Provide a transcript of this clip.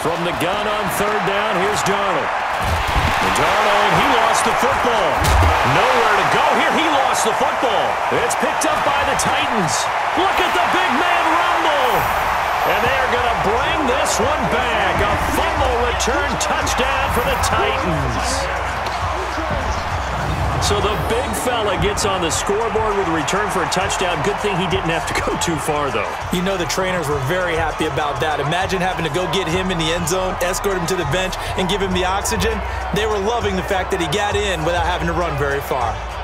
From the gun on third down, here's Darnold. And Darnold, he lost the football. Nowhere to go here. He lost the football. It's picked up by the Titans. Look at the big man rumble. And they are going to bring this one back. A fumble return touchdown for the Titans. So the big fella gets on the scoreboard with a return for a touchdown. Good thing he didn't have to go too far, though. You know the trainers were very happy about that. Imagine having to go get him in the end zone, escort him to the bench, and give him the oxygen. They were loving the fact that he got in without having to run very far.